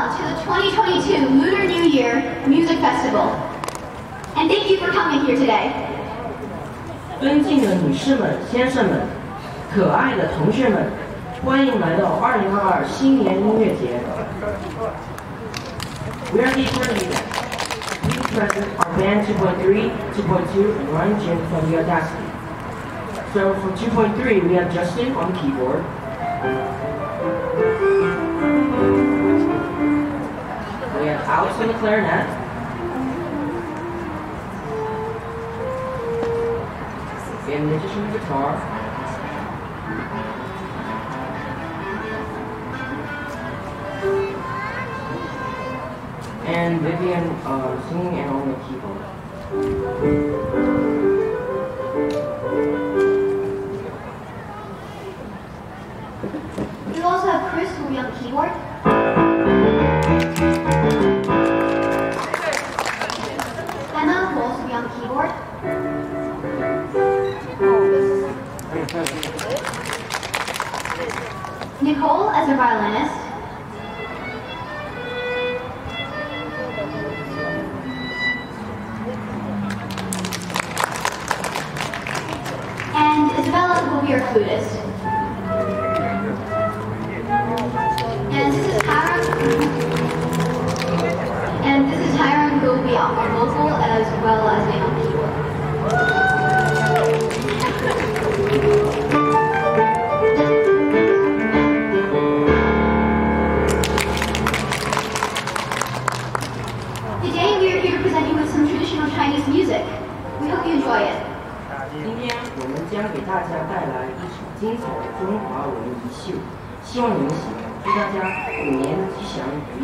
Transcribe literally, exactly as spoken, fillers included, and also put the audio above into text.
welcome to the twenty twenty-two Lunar New Year Music Festival. And thank you for coming here today. 尊敬的女士们、先生们，可爱的同学们，欢迎来到二零二二新年音乐节。We are determined that please present our band two point three, two point two, and Ryan Jin from the Audacity. So for two point three, we have Justin on keyboard. We have Alex on the clarinet. And Mitch on the guitar. And Vivian uh, singing and on the keyboard. We also have Chris who will be on the keyboard. Emma will also be on the keyboard. Nicole as a violinist. And Isabella will be our flutist. And this is Hiram. And this is Hiram who will be on vocal as well as being on keyboard. Today we are here to present you with some traditional Chinese music. We hope you enjoy it. 今天我们将给大家带来一场精彩的中华文艺秀，希望你们喜欢。祝大家虎年吉祥！